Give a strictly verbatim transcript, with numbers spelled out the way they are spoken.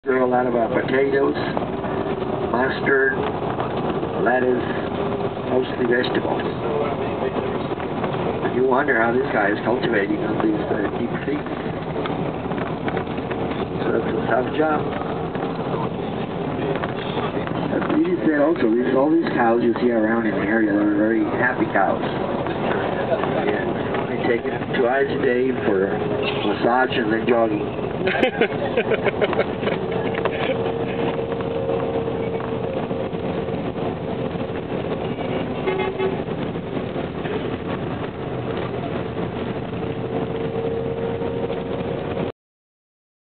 Grow a lot of uh, potatoes, mustard, lettuce, mostly vegetables. You wonder how this guy is cultivating all these uh, deep seeds. So it's a tough job. As Edie said also, these, all these cows you see around in the area are very happy cows. And they take it twice a day for massage and then jogging.